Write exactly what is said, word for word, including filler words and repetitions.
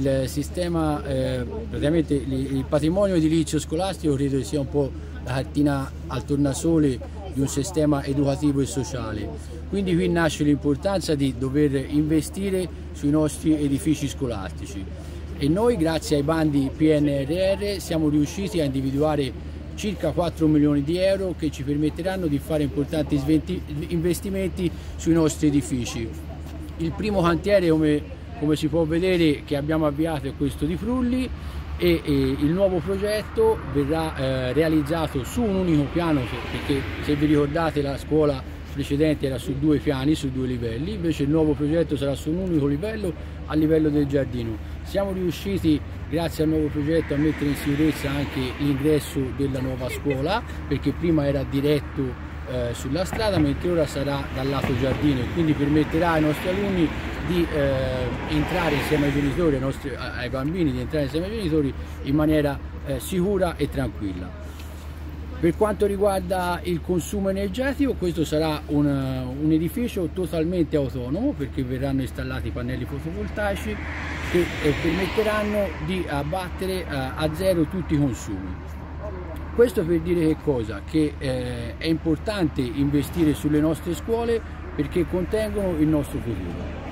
il sistema, eh, praticamente il patrimonio edilizio scolastico credo che sia un po' la cartina al tornasole di un sistema educativo e sociale. Quindi qui nasce l'importanza di dover investire sui nostri edifici scolastici e noi grazie ai bandi P N R R siamo riusciti a individuare circa quattro milioni di euro che ci permetteranno di fare importanti investimenti sui nostri edifici. Il primo cantiere, come, come si può vedere, che abbiamo avviato è questo di Frulli e, e il nuovo progetto verrà eh, realizzato su un unico piano, perché se vi ricordate la scuola precedente era su due piani, su due livelli, invece il nuovo progetto sarà su un unico livello, a livello del giardino. Siamo riusciti grazie al nuovo progetto a mettere in sicurezza anche l'ingresso della nuova scuola, perché prima era diretto eh, sulla strada, mentre ora sarà dal lato giardino e quindi permetterà ai nostri alunni di eh, entrare insieme ai genitori, ai, nostri, ai bambini di entrare insieme ai genitori in maniera eh, sicura e tranquilla. Per quanto riguarda il consumo energetico, questo sarà un, un edificio totalmente autonomo perché verranno installati pannelli fotovoltaici che eh, permetteranno di abbattere eh, a zero tutti i consumi. Questo per dire che cosa? Che eh, è importante investire sulle nostre scuole perché contengono il nostro futuro.